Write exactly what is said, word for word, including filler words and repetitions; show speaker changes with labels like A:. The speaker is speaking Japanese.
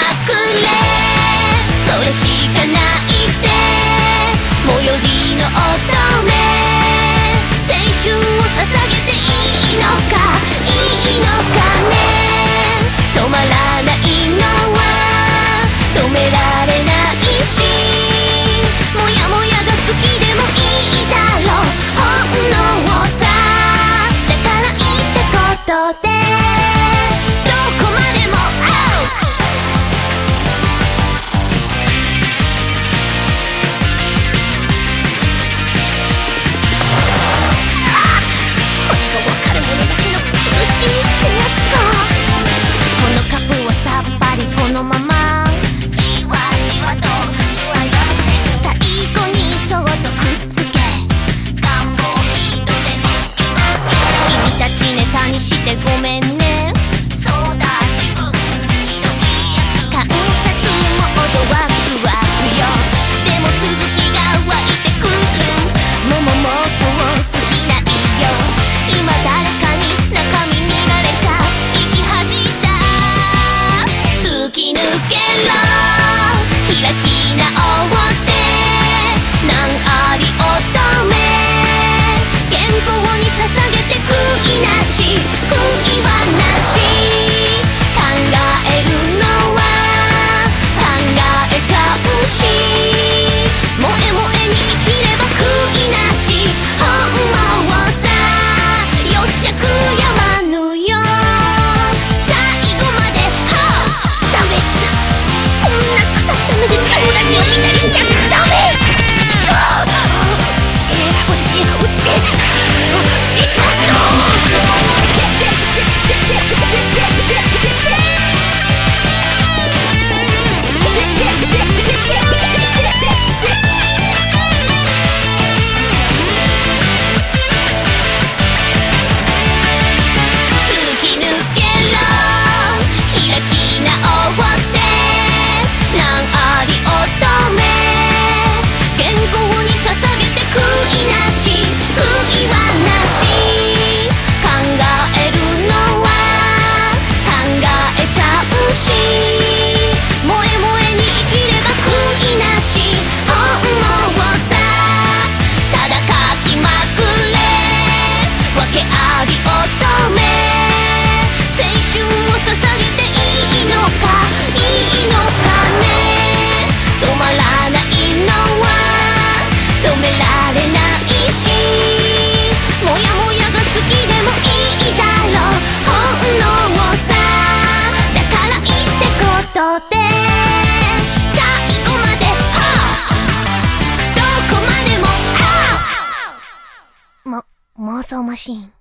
A: くれ、それしかないって最寄りの乙女、青春を捧げていいのかいいのかね。止まらないのは止められないし、もやもやが好きでもいいだろう、本能さ。だからいいってことでどこまでもこれが分かる者だけの苦しみってやつか。このカップはさっぱりこのままじわじわと最後にそっとくっつけ、願望ヒートで君たちネタにしてごめんね。そうだ自分ひどいやつ、観察モードワクワクよ。でも続きが湧いてくる、もももそう尽きないよ。今誰かに中身見られちゃ生き恥だ。突き抜けろ開き直って何あり乙女、健康に捧げて悔いなし悔いはなし。考えるのは考えちゃうし、萌え萌えに生きれば悔いなし本望さ。よっしゃ悔やまぬよ最後まで。はあダメだ、こんな腐った目で友達を見たりしちゃダメ。ああ落ち着け私落ち着け、自重しろ自重しろ。突き抜けろ開き直って何あり乙女、健康に捧げて悔いなし悔いはなし。考えるのは考えちゃうし、萌え萌えに生きれば悔いなし本望さ。ただ書きまくれわけあり乙女、青春を捧げていいのかいいのかね。止まらないのは止められないし、もやもやが好きでもいいだろう本能さ。だからいいってことで最後まではあどこまでもはあも妄想マシーン。